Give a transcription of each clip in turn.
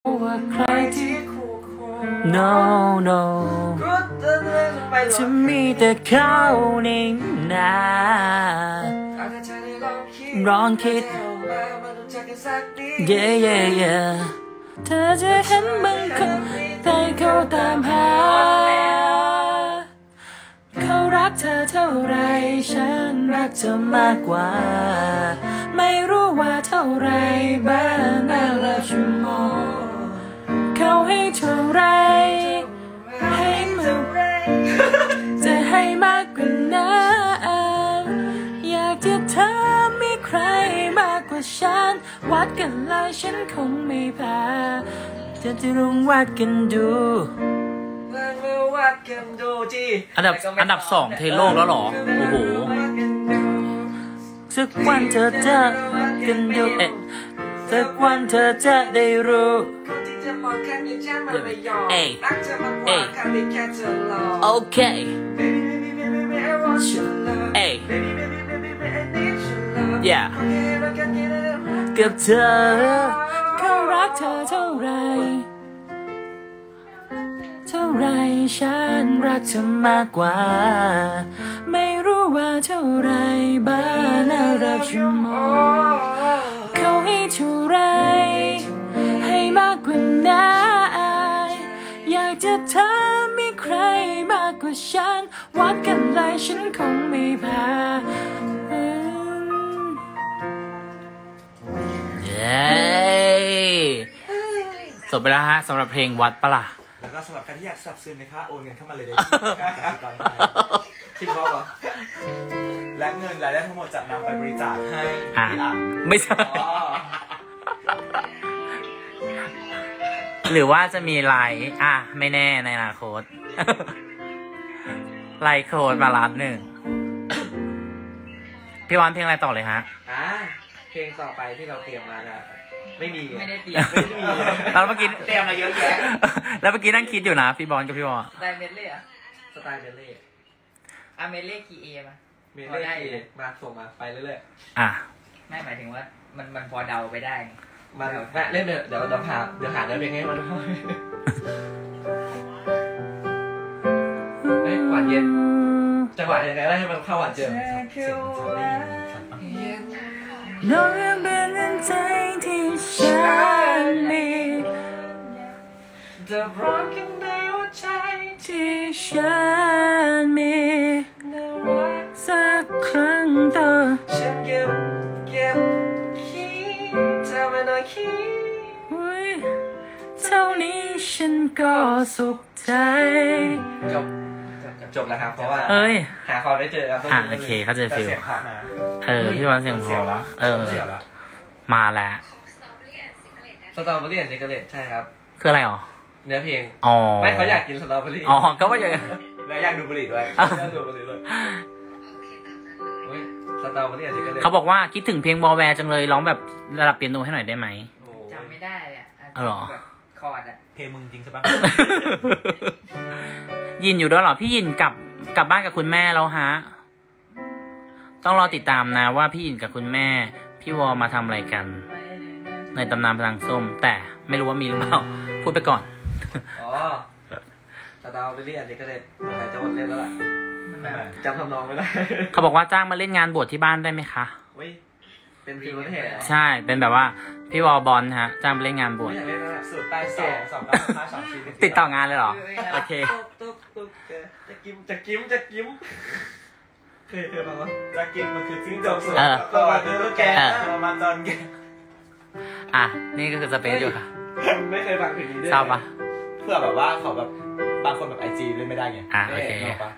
ว่าใครที่คู่ควร No no จะมีแต่เขาในนั้นลองคิด Yeah yeah yeah เธอจะเห็นบางคนแต่เขาตามหาเขารักเธอเท่าไรฉันรักเธอมากกว่าไม่รู้ว่าเท่าไรบ้างน่ารักชั่วโมงเขาให้เท่าไรให้มากจะให้มากกว่านั้นอยากจะเธอมีใครมากกว่าฉันวัดกันเลยฉันคงไม่แพ้จะลองวัดกันดูอันดับ2เทโลกแล้วหรอโอ้โหสักวันเธอจะกันดูสักวันเธอจะได้รู้เอ้โอเคเอ้ yeah กับเธอเขารักเธอเท่าไรฉันรักเธอมากกว่าไม่รู้ว่าเท่าไรบ้างน่ารักชั่วโมงเขาให้เท่าไรให้มากกว่านั้นอยากจะเธอมีใครมากกว่าฉันวัดกันเลยฉันคงไม่แพ้จบไปแล้วฮะสำหรับเพลงวัดปะล่ะแล้วก็สำหรับใครที่อยากสนับสนุนนะคะโอนเงินเข้ามาเลยได้ที่บอกว่าและเงินรายได้ทั้งหมดจะนำไปบริจาคให้พี่อ่ำไม่ใช่หรือว่าจะมีไลน์ไม่แน่ในอนาคตไลน์โค้ดมาล้านหนึ่งพี่วันเพลงอะไรต่อเลยฮะเพลงต่อไปที่เราเตรียมมานะไม่ได้เตรียมแล้วเมื่อกี้เตรียมมาเยอะแยะแล้วเมื่อกี้นั่งคิดอยู่นะพี่บอลกับพี่วอสไตล์เมดเล่สไตล์เมดเล่เมดเล่คีเอมาเมดเล่มาส่งมาไปเรื่อยๆไม่หมายถึงว่ามันพอเดาไปได้มาเล่นเดี๋ยวหาเนื้อเพลงให้มันด้วยหวานเย็นจังหวะยังไงได้ให้มันเข้าหวานเย็นน้องยังเป็นใจที่ฉันมีแต่ร้องข้างในหัวใจที่ฉันมีสักครั้งต่อฉันเก็บคิดเธอไม่ได้คิดเท่านี้ฉันก็สุขใจจบแล้วครับเพราะว่าหาคอได้เจอครับโอเคเขาเจอฟิลพี่วันเสียงพอมาแล้วสตรอเบอรี่ซิกเรตใช่ครับคืออะไรหรอเนื้อเพลงไม่เขาอยากกินสตรอเบอรี่ก็ว่าอย่างแล้วอยากดูบุหรี่ด้วยดูบุหรี่ด้วยสตรอเบอรี่ซิกเรตเขาบอกว่าคิดถึงเพลงบอแวร์จังเลยร้องแบบระดับเปียโนให้หน่อยได้ไหมจำไม่ได้เลยหรอคอร์ดเพลงมึงจริงใช่ปะยินอยู่ด้วยหรอพี่ยินกลับบ้านกับคุณแม่แล้วฮะต้องรอติดตามนะว่าพี่ยินกับคุณแม่พี่วอมาทำอะไรกันในตำนานพลังส้มแต่ไม่รู้ว่ามีหรือเปล่าพูดไปก่อนสตรอเบอรี่อันนี้ก็เลยจะหมดเล่นแล้วล่ะจำทำนองไม่ได้เขาบอกว่าจ้างมาเล่นงานบวชที่บ้านได้ไหมคะเป็นฟิลเท่ใช่เป็นแบบว่าพี่วอบอลฮะจ้างมาเล่นงานบวชสุดใต้2 ติดต่องานเลยเหรอโอเคจะกิ้มเคยฟังว่าจะกิ้มมันคือจิ้งจกสุดตัวตัวแกมาจอนแกนี่ก็คือสเปซอยู่ค่ะไม่เคยฟังเพลงนี้ด้วยทราบปะเพื่อแบบว่าเขาแบบบางคนแบบIGเล่นไม่ได้ไงโอเค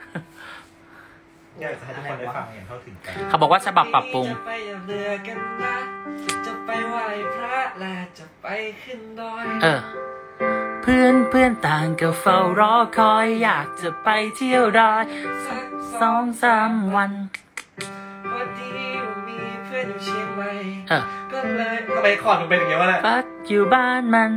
อยากจะให้ทุกคนได้ฟังอย่างเข้าถึงกันเขาบอกว่าฉบับปรับปรุงจะไปไหว้พระและจะไปขึ้นดอยเพื่อนต่างก็เฝ้ารอคอยอยากจะไปเที่ยวดอยสัก 2-3 วันพอดีมีเพื่อนอยู่เชียงใหม่ก็เลยทำไมคอร์ดมันเป็นอย่างเงี้ยวะเนี่ยพักอยู่บ้านมัน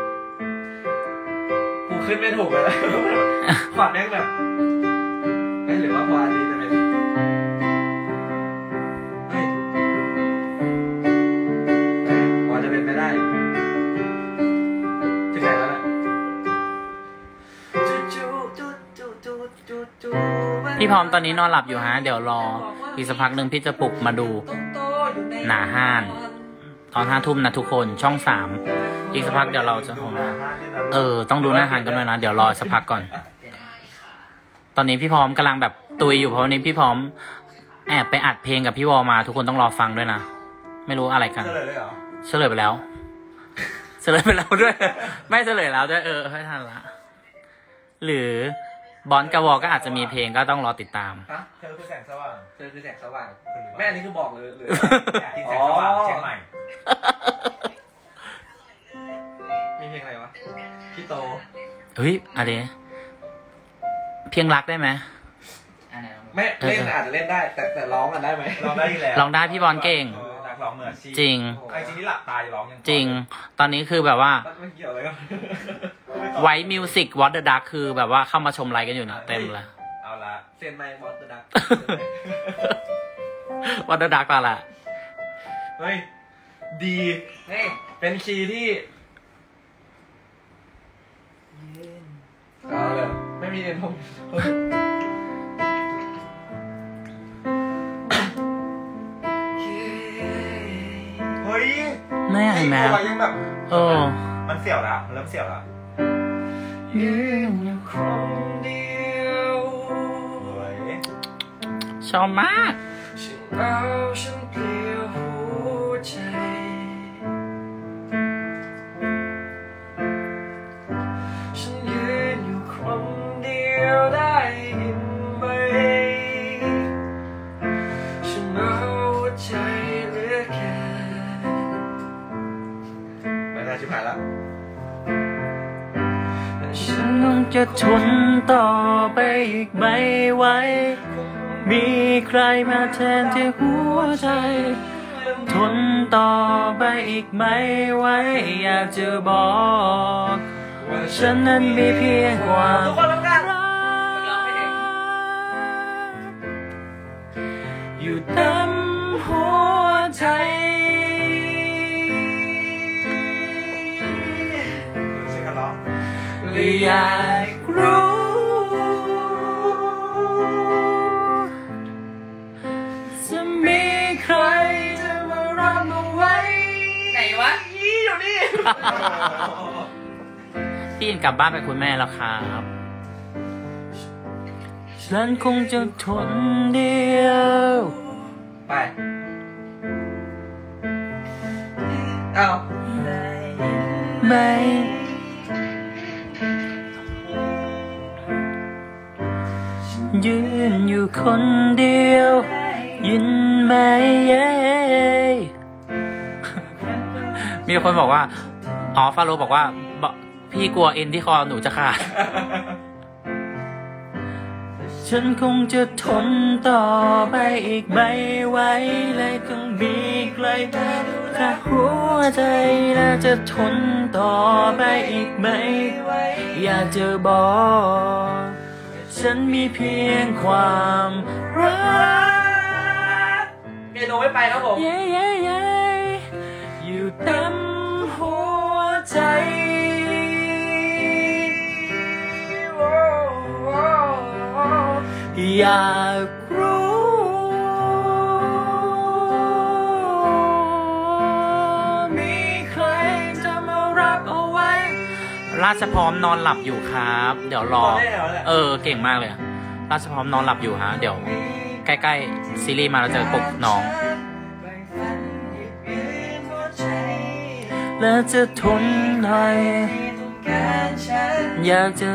กูขึ้นไม่ถูกเลยคอร์ดแม่งแบบหรือว่าพออันนี้จะเป็นพอจะเป็นไม่ได้พี่พร้อมตอนนี้นอนหลับอยู่ฮะเดี๋ยวรออีกสักพักหนึ่งพี่จะปลุกมาดูหนาห้านตอน5 ทุ่มนะทุกคนช่อง3อีกสักพักเดี๋ยวเราจะต้องดูหน้าห้านกันด้วยนะเดี๋ยวรอสักพักก่อนตอนนี้พี่พร้อมกำลังแบบตุยอยู่เพราะวันนี้พี่พร้อมแอบไปอัดเพลงกับพี่วอมาทุกคนต้องรอฟังด้วยนะไม่รู้อะไรกันเฉลยเลยเหรอเฉลยไปแล้วเฉลยไปแล้วด้วย ไม่เฉลยแล้วด้วยไม่ทันละหรือบอลกับวอก็อาจจะมีเพลงก็ต้องรอติดตามเธอคือแสงสว่างเธอคือแสงสว่างแม่อันนี้คือบอกเลยกินแสงสว่างเชียงใหม่มีเพลงอะไรวะพี่โตเฮ้ยอะไรเพียงรักได้ไหมไม่เล่นอาจจะเล่นได้แต่ร้องกันได้ไหมร้องได้อยู่แล้วร้องได้พี่บอลเก่งนักร้องมืออาชีพจริงไอ้จริงนี่หลับตายร้องยังจริงตอนนี้คือแบบว่าไม่เกี่ยวอะไรกันไวท์มิวสิกวอเตอร์ดักคือแบบว่าเข้ามาชมไลฟ์กันอยู่นะเต็มเลยเอาละเซียนไมค์วอเตอร์ดักวอเตอร์ดักก่อนละเฮ้ยดีเฮ้ยเป็นคีย์ที่เอาเลยไม่มีเอ็นผมเฮ้ยไม่เห็นไหมยังแบบมันเสี่ยวแล้วเริ่มเสี่ยวแล้วยืนอยู่คนเดียวชอบมากฉันเอาฉันเปลี่ยวหัวใจฉันยืนอยู่คนเดียวได้ยินไหมฉันเอาใจเหลือแค่ไม่ได้ชิบหายแล้วฉันคงจะทนต่อไปอีกไม่ไหวมีใครมาแทนที่หัวใจทนต่อไปอีกไม่ไหวอยากจะบอกว่าฉันนั้นมีเพียงความรักอยู่เต็มหัวใจอยากรู้จะมีใครจะมารับเอาไว้ไหนวะอยู่นี่พี่กลับบ้านไปคุณแม่แล้วครับฉันคงจะทนเดียวไปเอาไม่ยืนอยู่คนเดียวยินไหมมีคนบอกว่าฟาโรบอกว่าพี่กลัวเอ็นที่คอหนูจะขาดฉันคงจะทนต่อไปอีกไม่ไหวเลยต้องมีใครถ้าหัวใจน่าจะทนต่อไปอีกไม่ไหวอยากจะบอกฉันมีเพียงความรักเปียโนไม่ไปครับผมอยู่เต็มหัวใจอยากรู้มีใครจะมารับเอาไว้ราชพร้อมนอนหลับอยู่ครับเดี๋ยวรอเก่งมากเลยราชพร้อมนอนหลับอยู่ฮะเดี๋ยวใกล้ๆซีรีส์มาเราจะปลุกน้องและจะทนให้อยากจะ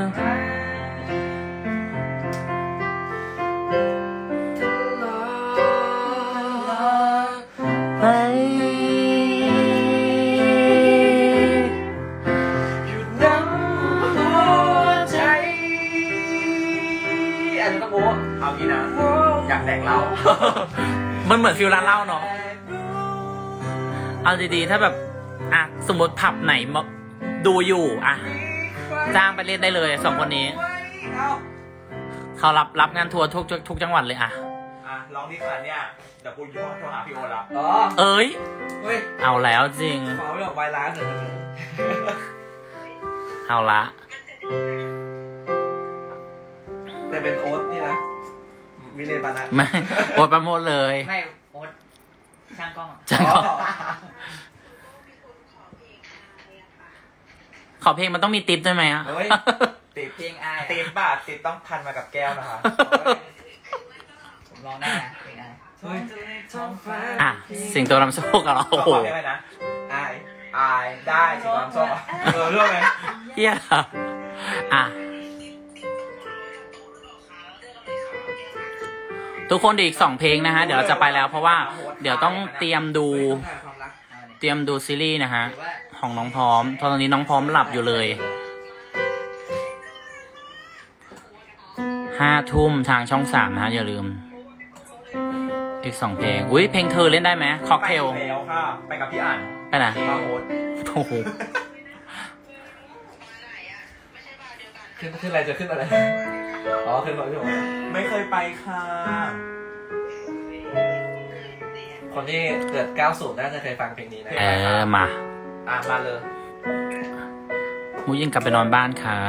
ไปอยู่ดังหัวใจอันนี้ต้องโม้เอางี้นะอยากแตกเรามันเหมือนฟิลร้านเหล้าเนาะเอาดีๆถ้าแบบสมมติผับไหนดูอยู่จ้างไปเล่นได้เลย2 คนนี้เขารับงานทัวร์ทุกจังหวัดเลยลองที่คันเนี่ยเดี๋ยวกูโทรหาพี่โอละเอ้ยเอาแล้วจริงขอไม่ออกไวร้านเอาละแต่เป็นโอ๊ตนี่นะวิเลปานะไม่โอ๊ตประโมทเลยไม่โอ๊ตช่างกล้องใช่ครับขอเพลงมันต้องมีติ๊บด้วยไหมอ่ะเฮ้ยติดเพลงอายติดบาทติดต้องพันมากับแก้วนะคะผมร้องได้นะเพลงอายอ่ะสิงโตนำโชคกับเราขอโอ้โหได้ไหมนะอายได้สิความโซ่เรื่องไหมเฮียอ่ะทุกคนอีก2 เพลงนะฮะเดี๋ยวเราจะไปแล้วเพราะว่าเดี๋ยวต้องเตรียมดูซีรีส์นะฮะหรือว่าของน้องพร้อมตอนนี้น้องพร้อมหลับอยู่เลย5 ทุ่มทางช่อง 3นะฮะอย่าลืมอีก2 เพลงอุ้ยเพลงเธอเล่นได้ไหมค็อกเทลไปแล้วค่ะไปกับพี่อ่านไปไหนมาโอ๊ตโอ้โหขึ้นอะไรจะขึ้นอะไรอ๋อขึ้นรถอยู่ไม่เคยไปค่ะคนที่เกิด90น่าจะเคยฟังเพลงนี้นะมามาเลยมูยิงกลับไปนอนบ้านครับ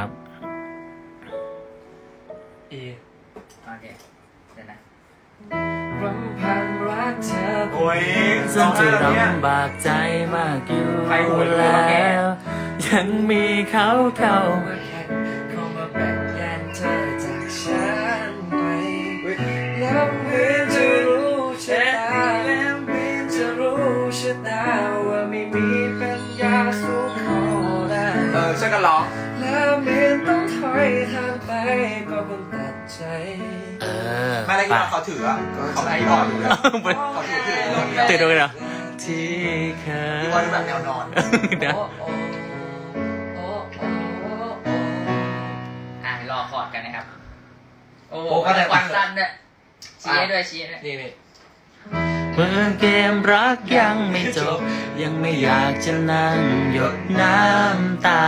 อีโอเคเดี๋ยวนะรำพันรักเธอโอ้ยซึ่งจะร้องไห้แล้วเนี่ยลำบากใจมากอยู่ใครหูหรือแล้ว่าแกวยังมีเขาเข้ามาแข่งเข้ามาแบ่งแยกเธอจากฉันไปแล้วเหมือนจะรู้ชะตาแล้วเหมือนจะรู้ชะตาว่าไม่มีปัญญาสู้เขาได้ช่วยกันร้องแล้วเหมือนต้องถอยทางไปก็คงตัดใจไม่ได้ยินว่าเขาถืออ่ะเขาไม่อ่อนอยู่แล้วเขาถือตื่นดูเลยเหรอที่เคยพี่บอลแบบแนวนอนเดี๋ยวรอคอร์ดกันนะครับ โอ้โอ้ก็ได้คอร์ดสั้นด้วยชี้ให้ด้วยชี้ให้ด้วยนี่เมื่อเกมรักยังไม่จบ ยังไม่อยากจะนั่งหยดน้ำตา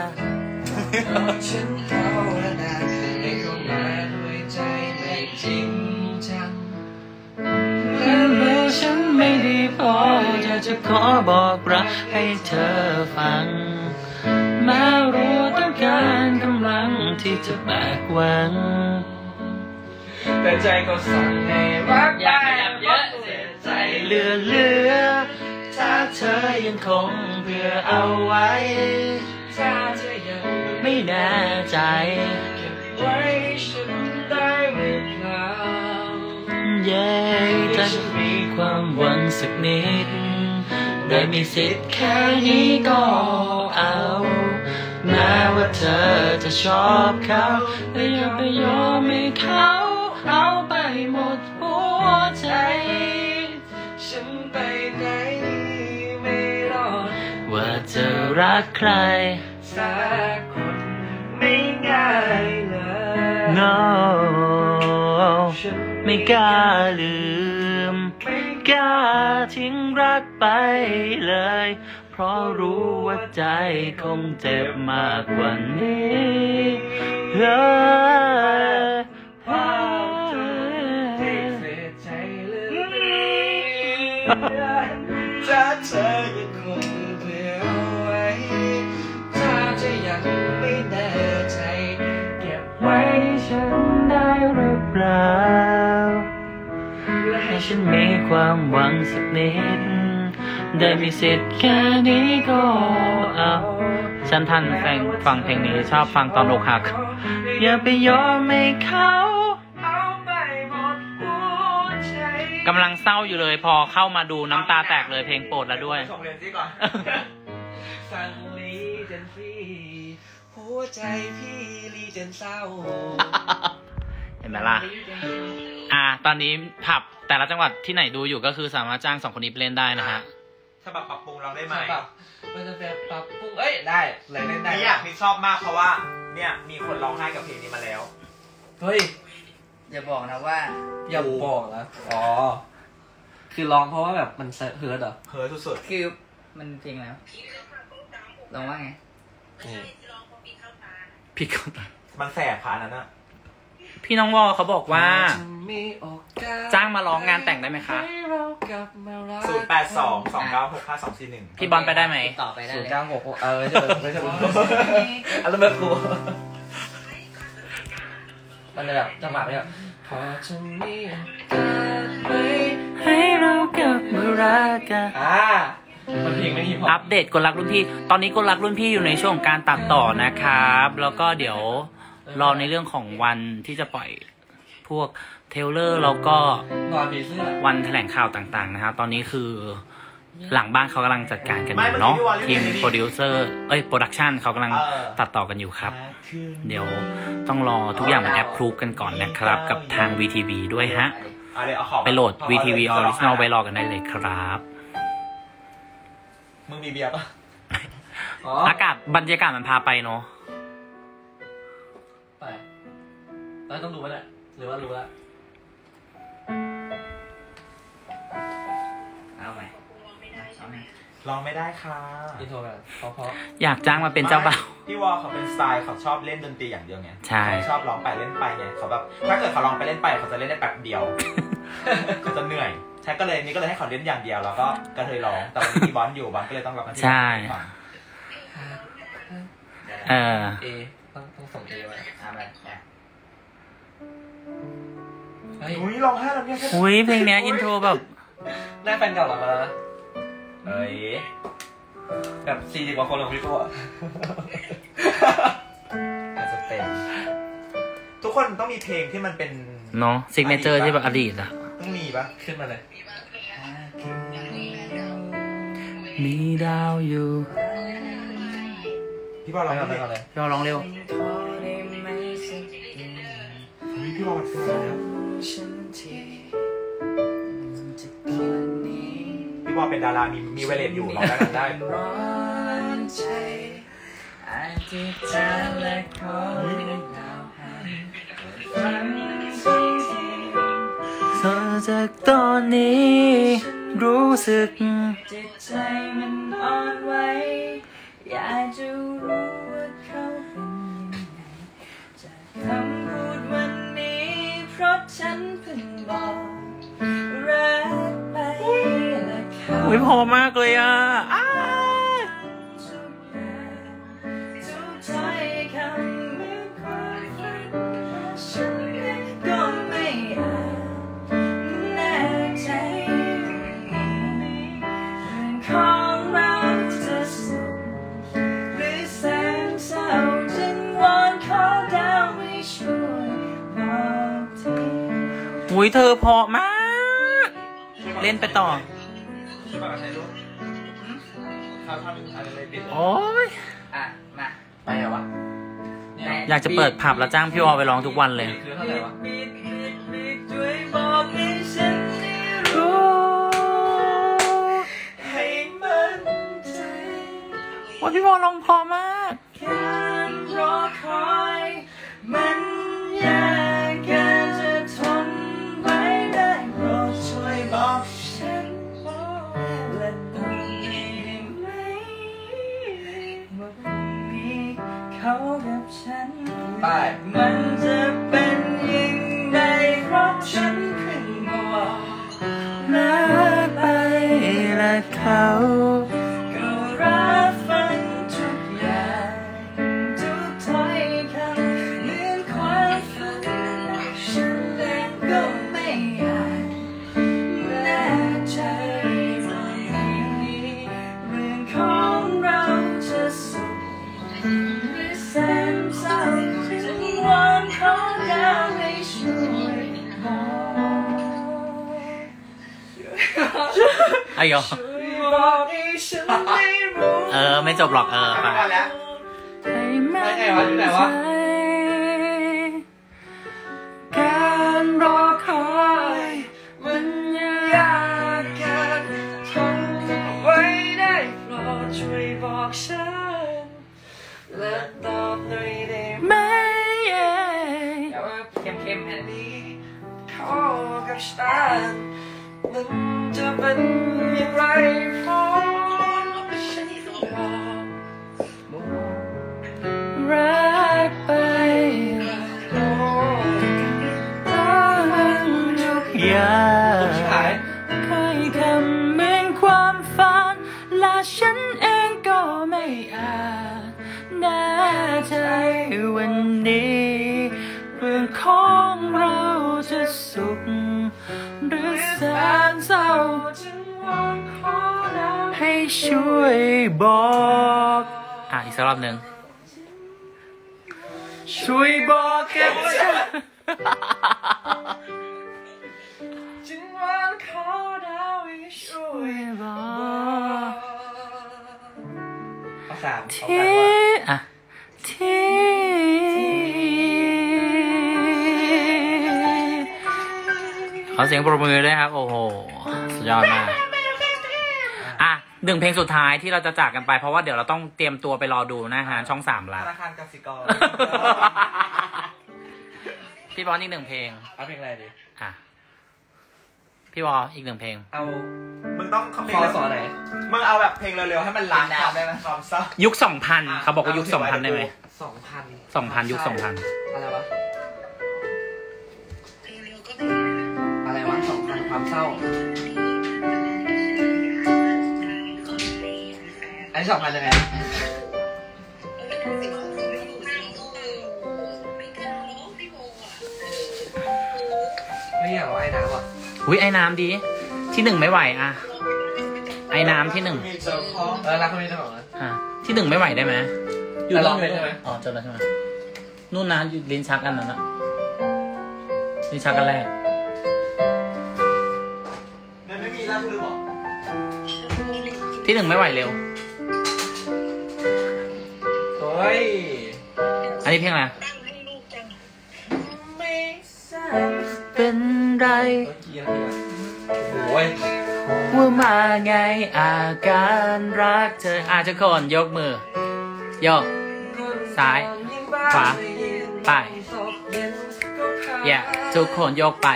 ฉันภาวนาให้เข้ามาด้วยใจไม่จริงจังและเมื่อฉันไม่ดีพอจะขอบอกรักให้เธอฟังแม้รู้ต้องการกำลังที่จะแบกหวังแต่ใจก็สั่งให้รักอย่าขยับเยอะเสียใจเหลือถ้าเธอยังคงเพื่อเอาไว้ถ้าเธอยังไม่แน่ใจเก็บไว้ฉันได้หรือเปล่าเย้ถ้าจะมีความหวังสักนิด ได้มีสิทธิ์แค่นี้ก็เอาแม้ว่าเธอจะชอบเขาแต่อย่าไปยอมให้เขาเอาไปหมดหัวใจฉันไปไหนไม่รอดว่าจะรักใครสักคนไม่ง่ายเลย no ฉันไม่กล้าลืมไม่กล้าทิ้งรักไปเลย เพราะรู้ว่าใจคงเจ็บมากกว่านี้เฮ้ยเสียใจเลยถ้าเธอยังคงเพื่อเอาไว้ถ้าเธอยังไม่แน่ใจเก็บไว้ฉันได้หรือเปล่าให้ฉันมีความหวังสักนิด ได้มีสิทธิ์แค่นี้ก็เอาฉันทันฟังเพลงนี้ชอบฟังตอนอกหัก อย่าไปยอมให้เขาเอาไปหมดหัวใจกำลังเศร้าอยู่เลยพอเข้ามาดูน้ำตาแตกเลยเพลงโปรดแล้วด้วยส่งเรียนซิก่อนสั่งลีเจนฟรีหัวใจพี่ลีเจนเศร้าเห็นไหมล่ะ ตอนนี้ผับแต่ละจังหวัดที่ไหนดูอยู่ก็คือสามารถจ้าง2 คนนี้ไปเล่นได้นะฮะฉบับปรับปรุงเราได้ไหมมันจะแบบปรับปรุงได้เลยเล่นได้นี่อยากมีชอบมากเพราะว่าเนี่ยมีคนร้องไห้กับเพลงนี้มาแล้วเฮ้ยอย่าบอกนะว่าอย่าบอกนะอ๋อคือร้องเพราะว่าแบบมันเฮิร์ตเหรอเฮ้ยสุดคือมันเพลงแล้วลองว่าไงพี่ก็ๆมันแสบผ่านนั้นอะพี่น้องวอเขาบอกว่ามีโอกาสจ้างมาร้องงานแต่งได้ไหมคะให้เรากลับมารัก 0822965241 พี่บอลไปได้ไหมต่อไปได้เลย 096ไม่ใช่อันนั้นแบบกูมันจะแบบจังหวะแบบพอจะมีให้เรากลับมารักกันมันเพลงไม่ฮิปฮอปอัปเดตกลรักรุ่นพี่ตอนนี้กลรักรุ่นพี่อยู่ในช่วงของการตัดต่อนะครับแล้วก็เดี๋ยวรอในเรื่องของวันที่จะปล่อยพวกเทเลอร์แล้วก็วันแถลงข่าวต่างๆนะครับตอนนี้คือหลังบ้านเขากำลังจัดการกันอยู่เนาะทีมโปรดิวเซอร์โปรดักชันเขากำลังตัดต่อกันอยู่ครับเดี๋ยวต้องรอทุกอย่างมันแอปพรูฟกันก่อนนะครับกับทาง VTV ด้วยฮะไปโหลด VTV Original ไว้รอกันได้เลยครับมึงมีเบียร์ปะอากาศบรรยากาศมันพาไปเนาะไปแล้วต้องดูไหมเนี่ยหรือว่ารู้แล้วเอาไหมลองไม่ได้ค่ะอินโทรแบบเพราะอยากจ้างมาเป็นเจ้าบ่าวพี่วอเขาเป็นสไตล์เขาชอบเล่นดนตรีอย่างเดียวไงใช่ชอบร้องไปเล่นไปไงเขาแบบถ้าเกิดเขาร้องไปเล่นไปเขาจะเล่นได้แป๊บเดียวเขาจะเหนื่อยใช่ก็เลยนี่ก็เลยให้เขาเล่นอย่างเดียวแล้วก็กระเทยร้องแต่วันนี้มีบอลอยู่บอลก็เลยต้องร้องกันที่ใช่ต้องส่งเอไว้อุ้ยร้องไห้แล้วเนี่ยอุ้ยเพลงนี้อินโทรแบบได้แฟนเก่าหรอมาแบบ40 กว่าคนของพี่โก้อาจจะเป็นทุกคนต้องมีเพลงที่มันเป็นเนาะซิกเนเจอร์ที่แบบอดีตอะต้องมีปะขึ้นมาเลยมีดาวอยู่พี่บอลร้องเร็วพี่บอลร้องเร็วพี่บอลขึ้นมาแล้วพี่บอลเป็นดารามีเวเลตอยู่ร้องได้จากตอนนี้รู้สึกจิตใจมันอ่อนไหวอยากจะรู้ว่าเขาเป็นยังไงจากคำพูดวันนี้เพราะฉันเพิ่งบอกรักไปและเขาพอมากเลยอ่ะทุกถ้อยคำเหมือนความฝันฉันเองก็ไม่อาจแน่ใจของเราจะสุขหรือแสนเศร้าจึงวอนขอดาวให้ช่วยบอกทีเธอพอมากเล่นไปต่อโอ้ยมาไปเหรอวะอยากจะเปิดผับแล้วจ้างพี่วอไปร้องทุกวันเลยคือเท่าไหร่วะว่าพี่วอลงพอมากการรอคอยมันยากเกินจะทนไว้ได้โปรดช่วยบอกฉันและตอนนี้ได้ไหมว่าพรุ่งนี้เขากับฉันมันจะเป็นยังไงเพราะฉันเพิ่งบอกรักไปและเขาไอ้ยอไม่จบหรอกไปไงวะที่ไหนวะการรอคอยมันยากเกินทนไว้ได้โปรดช่วยบอกฉันและตอบหน่อยได้ไหมเข้มๆแค่นี้เขากับฉันมันจะเป็นอย่างไรเพราะฉันรักไปทุกอย่างเคยทำเหมือนความฝันและฉันเองก็ไม่อาจแน่ใจวันนี้เรื่องของสุขหรือแสนเศร้าให้ช่วยบอกอีกสักรอบหนึ่งช่วยบอกกับฉันจึงวอนขอดาวให้ช่วยบอกเอาสามที่ขอเสียงปรบมือด้วยครับโอ้โหสุดยอดมาก1 เพลงสุดท้ายที่เราจะจากกันไปเพราะว่าเดี๋ยวเราต้องเตรียมตัวไปรอดูนะฮะช่อง3แล้วธนาคารกสิกรพี่บอลอีก1 เพลงเอาเพลงอะไรดีพี่บอลอีก1 เพลงเอามึงต้องเพลงสอนไหนมึงเอาแบบเพลงเร็วๆให้มันล้างน้ำได้ไหมความเศร้ายุค 2000เขาบอกว่ายุค 2000ได้ไหม 2000 ยุค 2000 อะไรวะ2000ความเศร้าอันนี้2000ยังไงไม่อยากเอาไอ้น้ำอ่ะไอ้น้ำดีที่1ไม่ไหวไอ้น้ำที่1 รักคนนี้เจ้าของที่1ไม่ไหวได้ไหมอยู่ร้องเป็นใช่ไหมจบแล้วใช่ไหมนู่นนะอยู่ลิ้นชักกันนั่นนะลิ้นชักกันแรกไม่มีแล้วหรือเปล่าที่1ไม่ไหวเร็วโอ้ยอันนี้เพลงอะไรเป็นไรโอ้ยว่ามาไงอาการรักเธอทุกคนยกมือยกซ้ายขวาไปทุกคนยกไป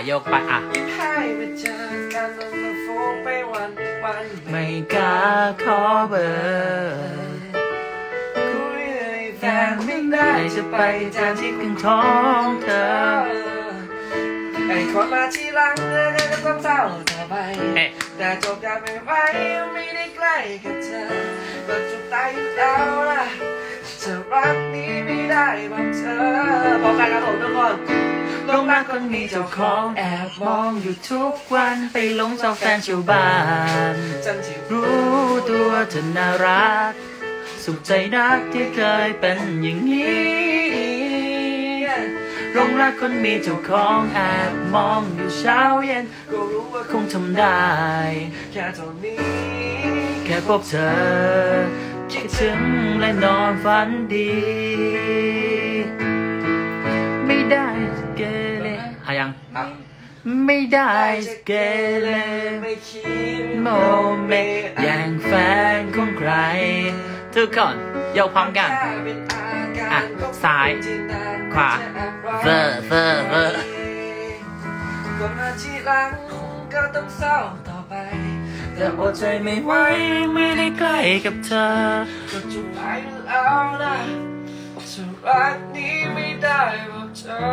ไม่กล้าขอเบอร์คุยแฟนไม่ได้จะไปแทนที่พึ่งของเธอไอ้คนมาทีหลังเธอก็ต้องเศร้าต่อไปแต่จบกันไม่ไหวไม่ได้ใกล้กับเธอก็จบตายอยู่แล้วล่ะจะรักนี้ไม่ได้บอกเธอบอกกันครับผมทุกคนลงรักคนมีเจ้าของแอบมองอยู่ทุกวันไปหลงเจ้าแฟนชาวบ้านรู้ตัวเธอน่ารักสุขใจนักที่เคยเป็นอย่างนี้ลงรักคนมีเจ้าของแอบมองอยู่เช้าเย็นก็รู้ว่าคงทำได้แค่เท่านี้แค่พบเธอคิดถึงและนอนฝันดีไม่ได้จะเกเรยังไม่ได้จะเกเรไม่คิดโมเมแย่งแฟนของใครทุกคนยกพร้อมกันซ้ายขวาเวอร์คนมาทีหลังก็ต้องเศร้าต่อไปแต่อดใจไม่ไหวไม่ได้ใกล้กับเธอก็จุดไปเอานะจะรักนี้ไม่ได้บอกเธอ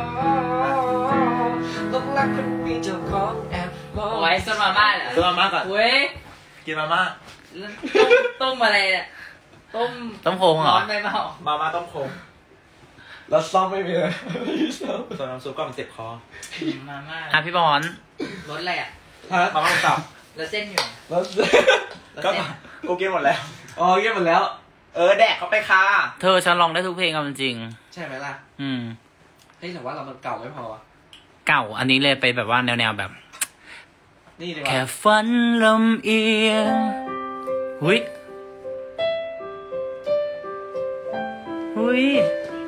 ต้องรักคนมีเจ้าของแอบมองไว้ส้มมาม่าเหรอส้มมาม่าก่อนเว้ยกินมาม่าต้มอะไรเนี่ยต้มโค้งเหรอร้อนไปเปล่ามาม่าต้มโค้งแล้วซ้อมไม่มีเลยส่วนน้ำซุปก็มันเจ็บคอมาม่าพี่บอลรสอะไรมาม่าตับแล้วเส้นอยู่ก็กูกินหมดแล้วกินหมดแล้วแดกเขาไปค่ะเธอฉันร้องได้ทุกเพลงจริงใช่ไหมล่ะเฮ้ยแต่ว่าเรามันเก่าไม่พอเก่าอันนี้เลยไปแบบว่าแนวแบบนี่ดีกว่าแค่ฝันลำเอียงหุยเฮ้ย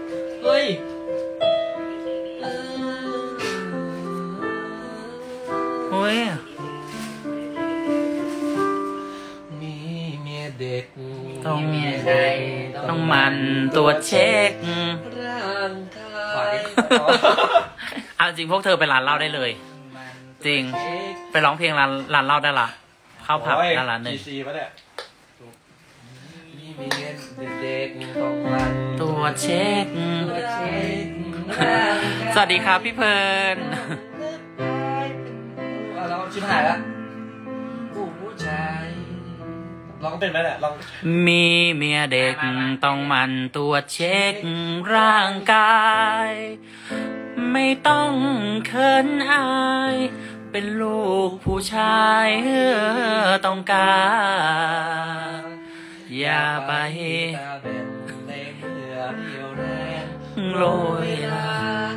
มีเมียเด็กต้องมันตัวเช็คเอาจริงพวกเธอไปร้านเหล้าได้เลยจริงไปร้องเพลงร้านเหล้าได้ละเข้าผับร้านหนึ่งตัวเช็คสวัสดีครับพี่เพลินเราชิบหายแล้วผู้ชายร้องเป็นไหมเนี่ยลองมีเมียเด็กต้องมันตัวเช็คร่างกายไม่ต้องเขินอายเป็นลูกผู้ชายต้องการอย่าไปโรยลา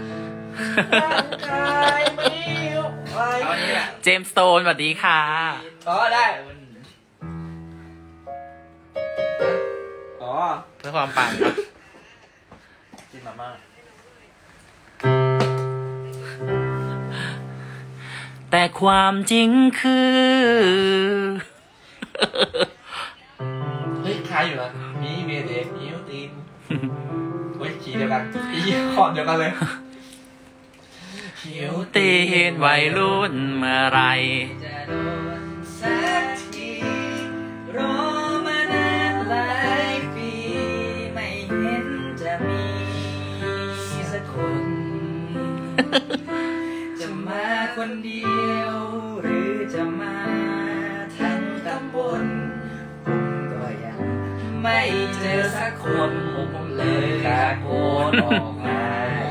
เจมส์สโตนสวัสดีค่ะอ๋อได้อ๋อเพื่อความปังกินมาม่าแต่ความจริงคือเฮ้ยคล้ายอยู่นะมีเมเดกมีตีนเฮ้ยขี่เดียวกันขี่คอร์ดเดียวกันเลยหิวตีนวัยรุ่นเมื่อไรจะโดนสักทีรอมานานหลายปีไม่เห็นจะมีสักคนจะมาคนเดียวหรือจะมาทั้งตำบลผมก็ยังไม่เจอสักคนผมเลยตะโกนออกมา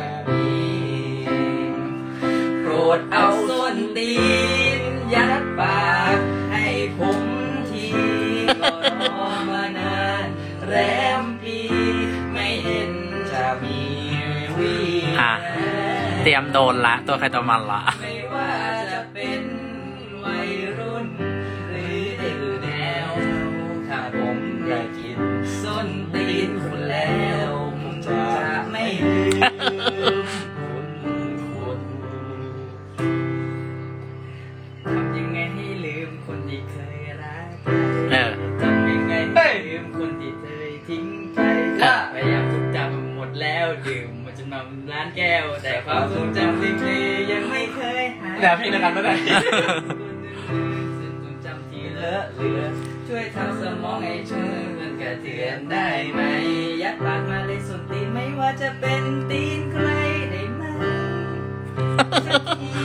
โปรดเอาส้นตีนยัดปากให้ผมทีก็รอมานานแรมปีไม่เห็นจะมีวี่เตรียมโดนละตัวใครตัวมันละไม่ว่าจะเป็นวัยรุ่นหรือเด็กแนวถ้าผมได้กินส้นตีนคุณแล้วผมจะไม่ลืมคุณทำยังไงให้ลืมคนที่เคยรักทำยังไงให้ลืมคนที่เคยทิ้งไปพยายามทุกจำหมดแล้วดื่มมันจะนำล้านแก้วแต่ความทรงจำสิ่งนี้ยังไม่เคยหายแล้วเพลงเดียวกันไม่ได้ทรงจำที่เลอะเลือนช่วยทำสมองให้เชื่อมันกระเทือนได้ไหมยัดปากมาเลยส้นตีนไม่ว่าจะเป็นตีนใครได้ไหมสักที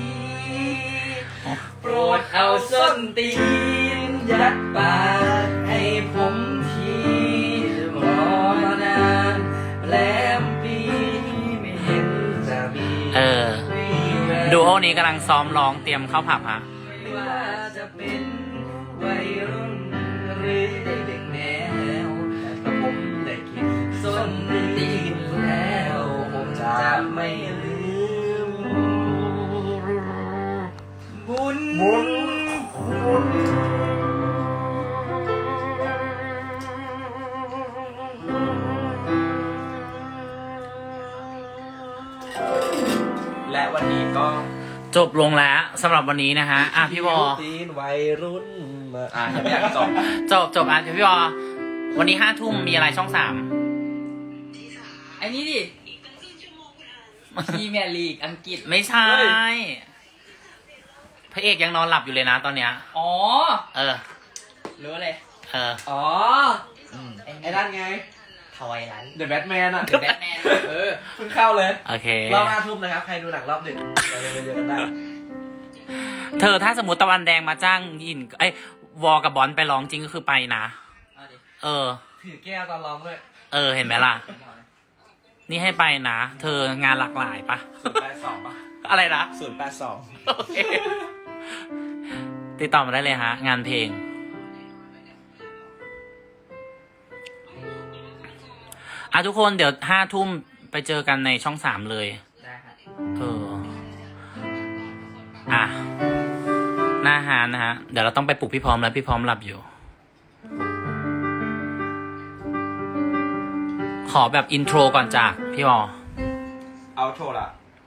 โปรดเอาส้นตีนยัดปากให้ผมทีรอมานานแรมปีไม่เห็นจะมีดูโอนี้กำลังซ้อมร้องเตรียมเข้าผับฮะไม่ว่าจะเป็นวัยรุ่นหรือเด็กแนวถ้าผมได้กินส้นตีนแล้วผมจะไม่ลืมบุญและวันนี้ก็จบลงแล้วสำหรับวันนี้นะฮะพี่วอตีนวัยรุ่นยังไม่อยากจบพี่วอวันนี้5 ทุ่มมีอะไรช่อง3 ไอ้นี่ดิพรีเมียร์ลีกอังกฤษไม่ใช่พระเอกยังนอนหลับอยู่เลยนะตอนเนี้ยรู้เลยอ๋อไอ้นั่นไงทวายไลท์ The Batman อ่ะ The Batman เพิ่งเข้าเลยโอเครอบ5 ทุ่มนะครับใครดูหนังรอบดึกเยอะๆกันได้เธอถ้าสมมติตะวันแดงมาจ้างยินวอกับบอลไปร้องจริงก็คือไปนะถือแก้วตอนร้องด้วยเห็นไหมล่ะนี่ให้ไปนะเธองานหลากหลายปะ 082ปะอะไรนะ 082 โอเคติดต่อมาได้เลยฮะงานเพลงทุกคนเดี๋ยว5 ทุ่มไปเจอกันในช่อง3เลยได้ครับหน้าฮานนะฮะเดี๋ยวเราต้องไปปลุกพี่พร้อมแล้วพี่พร้อมหลับอยู่ขอแบบอินโทรก่อนจากพี่วอเอาโทรละ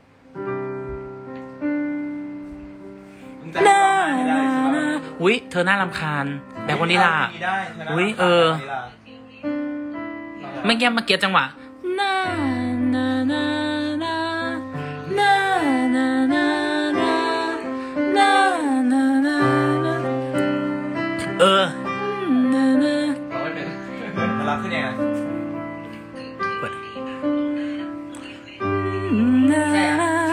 อุ๊ยเธอน่ารำคาญแบบวันนี้ล่ะอุ๊ยเมื่อกี้จังหวะนานานานานานานานานานาร้องไม่เป็นมารับขึ้นยังไงเปิดใช่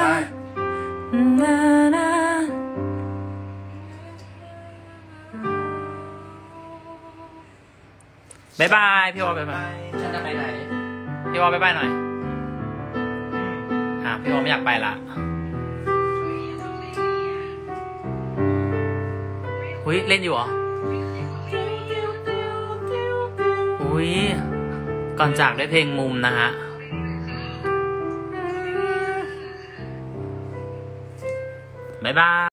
บ๊ายบายพี่วอบ๊ายบายจะไปไหนพี่วอบ๊ายบายหน่อยพี่โอไม่อยากไปละอุ้ยเล่นอยู่เหรออุ้ยก่อนจากด้วยเพลงมุมนะฮะบ๊ายบาย